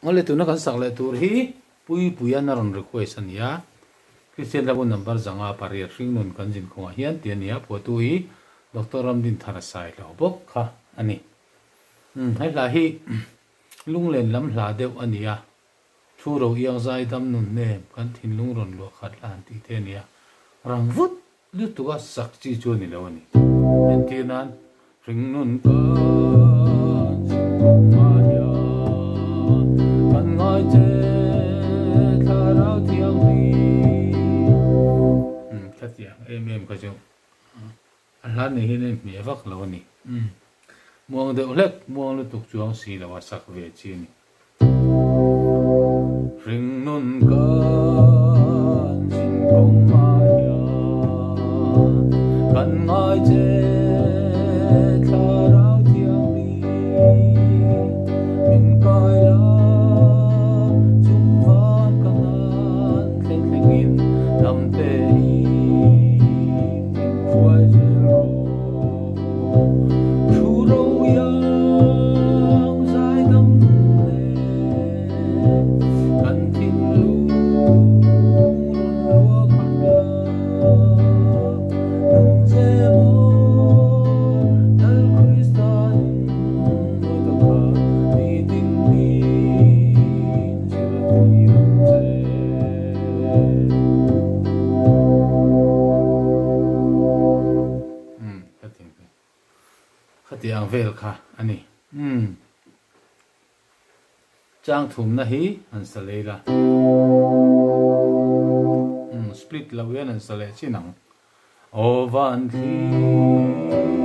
ngole tu na kan sak le tur hi pui puyan ron request ania Christian Labun number zanga parir ring nun kan jin khonga hian tiania photo hi Dr. Ramdin Tharasai lo bok kha ani hai la hi lunglen lam hla deuh ania thu ro yang zai dam nun ne kan thin lung ron lo khat lan ti te nia rang vut lu tuwa sak chi chu ni lo ani en ti nan ring nun ka ma ya kan ngai che tharau thiang ni khatia ka chu lan ni hin mi vak lo ni muang de lek muang lu tuk chuang si la wa sak ve chi ni ring nun ka jin kong ma ya kan ngai che tharau thiang ni min kai la chung van kan an thleng thleng in nam te yang vel kha ani chang thum na hi an salela split lawian an sale chinang o van thi